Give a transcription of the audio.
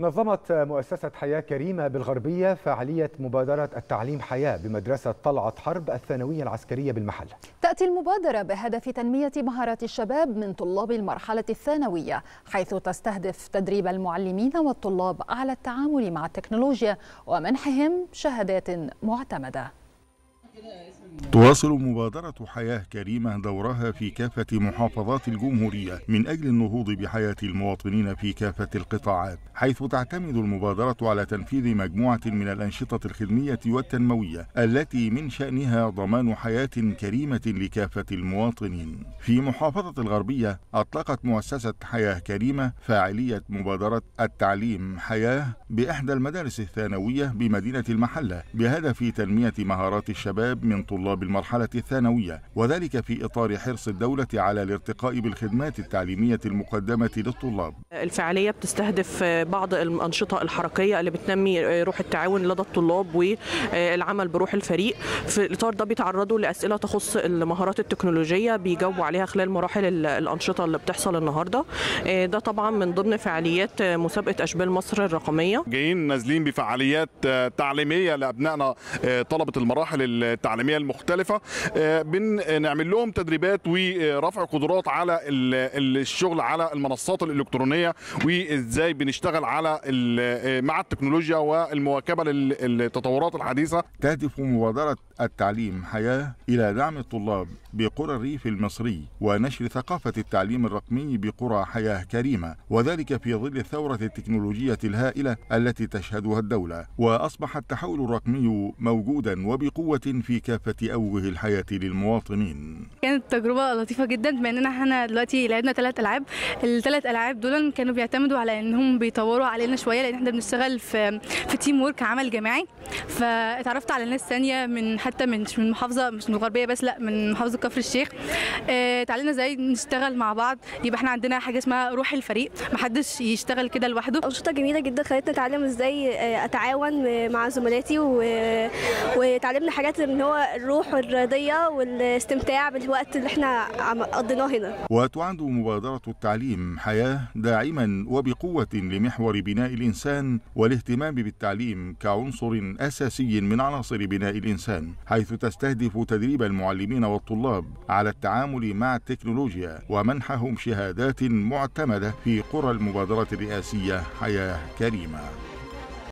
نظمت مؤسسة حياة كريمة بالغربية فعالية مبادرة التعليم حياة بمدرسة طلعت حرب الثانوية العسكرية بالمحلة. تأتي المبادرة بهدف تنمية مهارات الشباب من طلاب المرحلة الثانوية، حيث تستهدف تدريب المعلمين والطلاب على التعامل مع التكنولوجيا ومنحهم شهادات معتمدة. تواصل مبادرة حياة كريمة دورها في كافة محافظات الجمهورية من أجل النهوض بحياة المواطنين في كافة القطاعات، حيث تعتمد المبادرة على تنفيذ مجموعة من الأنشطة الخدمية والتنموية التي من شأنها ضمان حياة كريمة لكافة المواطنين. في محافظة الغربية أطلقت مؤسسة حياة كريمة فاعلية مبادرة التعليم حياة بإحدى المدارس الثانوية بمدينة المحلة بهدف تنمية مهارات الشباب من طلاب المرحلة الثانوية، وذلك في إطار حرص الدولة على الارتقاء بالخدمات التعليمية المقدمة للطلاب. الفعالية بتستهدف بعض الأنشطة الحركية اللي بتنمي روح التعاون لدى الطلاب والعمل بروح الفريق. في الإطار ده بيتعرضوا لأسئلة تخص المهارات التكنولوجية بيجاوبوا عليها خلال مراحل الأنشطة اللي بتحصل النهاردة. ده طبعا من ضمن فعاليات مسابقة أشبال مصر الرقمية. جايين نازلين بفعاليات تعليمية لأبنائنا طلبة المراحل التعليمية المختلفة، بنعمل لهم تدريبات ورفع قدرات على الشغل على المنصات الإلكترونية، وإزاي بنشتغل على مع التكنولوجيا والمواكبة للتطورات الحديثة. تهدف مبادرة التعليم حياة إلى دعم الطلاب بقرى الريف المصري ونشر ثقافة التعليم الرقمي بقرى حياة كريمة، وذلك في ظل الثورة التكنولوجية الهائلة التي تشهدها الدولة. وأصبح التحول الرقمي موجودا وبقوة في كافة أوجه الحياة للمواطنين. كانت تجربة لطيفة جدا، بما اننا احنا دلوقتي لعبنا 3 ألعاب. ال3 ألعاب دول كانوا بيعتمدوا على انهم بيطوروا علينا شوية، لان احنا بنشتغل في تيم وورك، عمل جماعي. فاتعرفت على ناس ثانيه حتى مش من محافظه، مش من الغربيه بس، لا من محافظه كفر الشيخ. اتعلمنا ازاي نشتغل مع بعض، يبقى احنا عندنا حاجه اسمها روح الفريق، محدش يشتغل كده لوحده. انشطه جميله جدا خلتنا نتعلم ازاي اتعاون مع زملاتي، وتعلمنا حاجات ان هو الروح الرياضيه والاستمتاع بالوقت اللي احنا قضيناه هنا. وتعد مبادره التعليم حياه داعما وبقوه لمحور بناء الانسان والاهتمام بالتعليم كعنصر اساسي من عناصر بناء الانسان، حيث تستهدف تدريب المعلمين والطلاب على التعامل مع التكنولوجيا ومنحهم شهادات معتمدة في قرى المبادرة الرئاسية حياة كريمة.